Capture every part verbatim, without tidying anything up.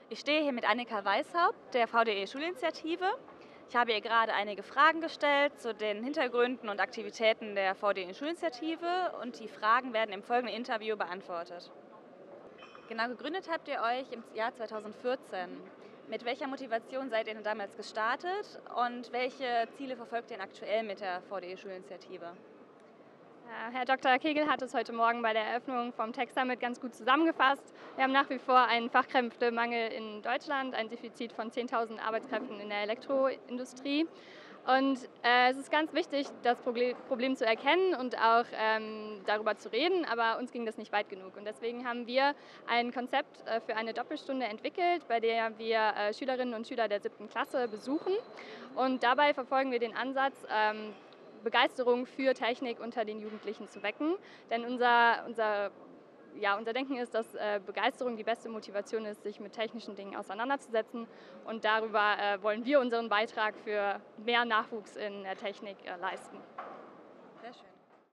Ich stehe hier mit Annika Weishaupt, der V D E-Schulinitiative. Ich habe ihr gerade einige Fragen gestellt zu den Hintergründen und Aktivitäten der V D E-Schulinitiative und die Fragen werden im folgenden Interview beantwortet. Genau, gegründet habt ihr euch im Jahr zweitausendvierzehn. Mit welcher Motivation seid ihr denn damals gestartet und welche Ziele verfolgt ihr denn aktuell mit der V D E-Schulinitiative? Herr Doktor Kegel hat es heute Morgen bei der Eröffnung vom Tech Summit ganz gut zusammengefasst. Wir haben nach wie vor einen Fachkräftemangel in Deutschland, ein Defizit von zehntausend Arbeitskräften in der Elektroindustrie. Und äh, es ist ganz wichtig, das Problem zu erkennen und auch ähm, darüber zu reden, aber uns ging das nicht weit genug. Und deswegen haben wir ein Konzept äh, für eine Doppelstunde entwickelt, bei der wir äh, Schülerinnen und Schüler der siebten Klasse besuchen. Und dabei verfolgen wir den Ansatz, ähm, Begeisterung für Technik unter den Jugendlichen zu wecken. Denn unser, unser, ja, unser Denken ist, dass äh, Begeisterung die beste Motivation ist, sich mit technischen Dingen auseinanderzusetzen. Und darüber äh, wollen wir unseren Beitrag für mehr Nachwuchs in der Technik äh, leisten. Sehr schön.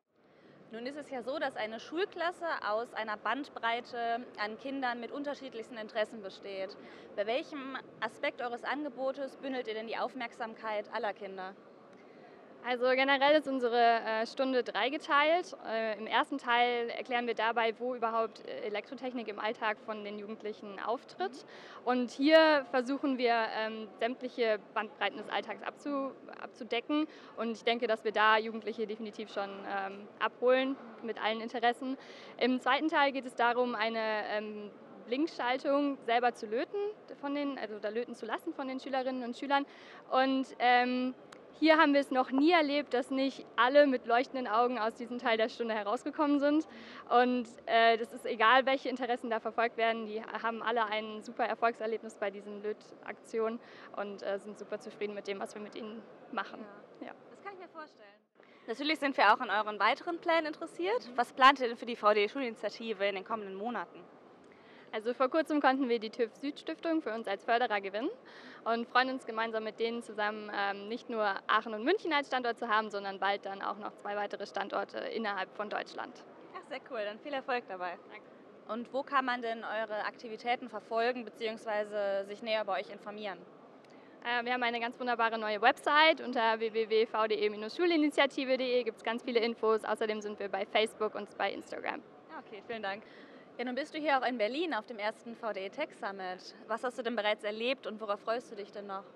Nun ist es ja so, dass eine Schulklasse aus einer Bandbreite an Kindern mit unterschiedlichsten Interessen besteht. Bei welchem Aspekt eures Angebotes bündelt ihr denn die Aufmerksamkeit aller Kinder? Also generell ist unsere äh, Stunde dreigeteilt. Äh, Im ersten Teil erklären wir dabei, wo überhaupt Elektrotechnik im Alltag von den Jugendlichen auftritt. Und hier versuchen wir, ähm, sämtliche Bandbreiten des Alltags abzu, abzudecken. Und ich denke, dass wir da Jugendliche definitiv schon ähm, abholen mit allen Interessen. Im zweiten Teil geht es darum, eine ähm, Blinkschaltung selber zu löten, von den, also da löten zu lassen von den Schülerinnen und Schülern. Und ähm, hier haben wir es noch nie erlebt, dass nicht alle mit leuchtenden Augen aus diesem Teil der Stunde herausgekommen sind. Und äh, das ist egal, welche Interessen da verfolgt werden, die haben alle ein super Erfolgserlebnis bei diesen Lötaktionen und äh, sind super zufrieden mit dem, was wir mit ihnen machen. Ja. Ja. Das kann ich mir vorstellen. Natürlich sind wir auch an euren weiteren Plänen interessiert. Was plant ihr denn für die V D E-Schulinitiative in den kommenden Monaten? Also vor kurzem konnten wir die TÜV Süd Stiftung für uns als Förderer gewinnen und freuen uns gemeinsam mit denen zusammen ähm, nicht nur Aachen und München als Standort zu haben, sondern bald dann auch noch zwei weitere Standorte innerhalb von Deutschland. Ach, sehr cool, dann viel Erfolg dabei. Danke. Und wo kann man denn eure Aktivitäten verfolgen bzw. sich näher über euch informieren? Äh, wir haben eine ganz wunderbare neue Website unter w w w punkt v d e Bindestrich schulinitiative punkt de, gibt es ganz viele Infos, außerdem sind wir bei Facebook und bei Instagram. Okay, vielen Dank. Ja, nun bist du hier auch in Berlin auf dem ersten V D E Tech Summit. Was hast du denn bereits erlebt und worauf freust du dich denn noch?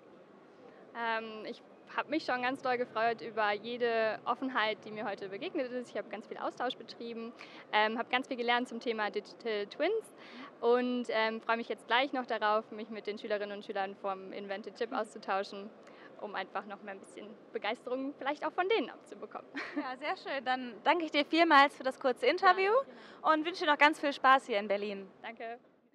Ähm, ich habe mich schon ganz doll gefreut über jede Offenheit, die mir heute begegnet ist. Ich habe ganz viel Austausch betrieben, ähm, habe ganz viel gelernt zum Thema Digital Twins und ähm, freue mich jetzt gleich noch darauf, mich mit den Schülerinnen und Schülern vom Invented Chip auszutauschen, um einfach noch mehr ein bisschen Begeisterung vielleicht auch von denen abzubekommen. Ja, sehr schön. Dann danke ich dir vielmals für das kurze Interview ja, genau. und wünsche dir noch ganz viel Spaß hier in Berlin. Danke.